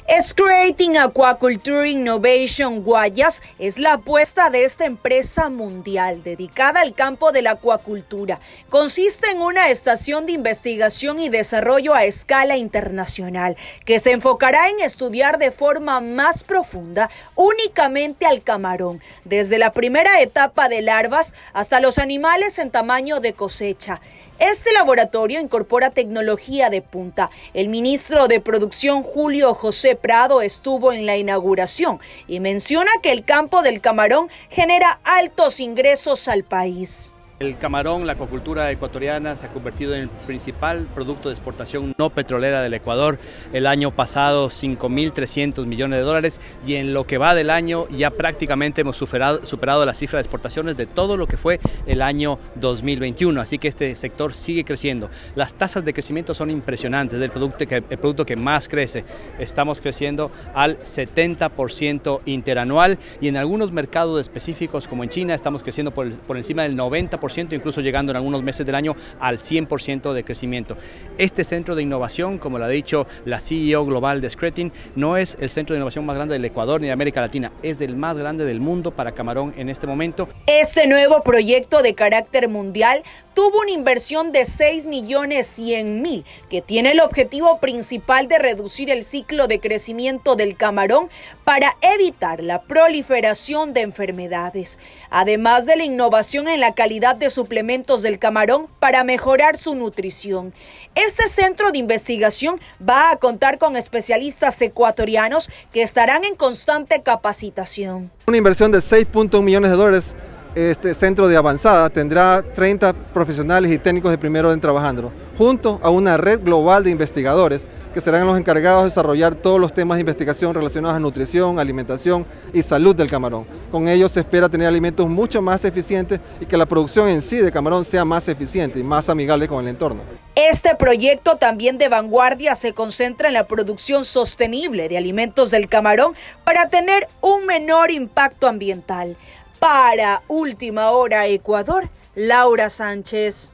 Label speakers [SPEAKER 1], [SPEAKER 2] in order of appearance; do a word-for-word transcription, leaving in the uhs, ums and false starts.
[SPEAKER 1] Scrating Aquaculture Innovation Guayas es la apuesta de esta empresa mundial dedicada al campo de la acuacultura. Consiste en una estación de investigación y desarrollo a escala internacional que se enfocará en estudiar de forma más profunda únicamente al camarón, desde la primera etapa de larvas hasta los animales en tamaño de cosecha. Este laboratorio incorpora tecnología de punta. El ministro de Producción, Julio José Prado, estuvo en la inauguración y menciona que el campo del camarón genera altos ingresos al país.
[SPEAKER 2] El camarón, la acuacultura ecuatoriana, se ha convertido en el principal producto de exportación no petrolera del Ecuador. El año pasado cinco mil trescientos millones de dólares y en lo que va del año ya prácticamente hemos superado, superado la cifra de exportaciones de todo lo que fue el año dos mil veintiuno. Así que este sector sigue creciendo. Las tasas de crecimiento son impresionantes, del producto que, el producto que más crece. Estamos creciendo al setenta por ciento interanual y en algunos mercados específicos como en China estamos creciendo por, por encima del noventa por ciento, incluso llegando en algunos meses del año al cien por ciento de crecimiento. Este centro de innovación, como lo ha dicho la C E O global de Scrating, no es el centro de innovación más grande del Ecuador ni de América Latina, es el más grande del mundo para camarón en este momento.
[SPEAKER 1] Este nuevo proyecto de carácter mundial tuvo una inversión de seis millones cien mil, que tiene el objetivo principal de reducir el ciclo de crecimiento del camarón para evitar la proliferación de enfermedades, además de la innovación en la calidad de suplementos del camarón para mejorar su nutrición. Este centro de investigación va a contar con especialistas ecuatorianos que estarán en constante capacitación.
[SPEAKER 3] Una inversión de seis punto uno millones de dólares. Este centro de avanzada tendrá treinta profesionales y técnicos de primer orden trabajando, junto a una red global de investigadores que serán los encargados de desarrollar todos los temas de investigación relacionados a nutrición, alimentación y salud del camarón. Con ellos se espera tener alimentos mucho más eficientes y que la producción en sí de camarón sea más eficiente y más amigable con el entorno.
[SPEAKER 1] Este proyecto, también de vanguardia, se concentra en la producción sostenible de alimentos del camarón para tener un menor impacto ambiental. Para Última Hora Ecuador, Laura Sánchez.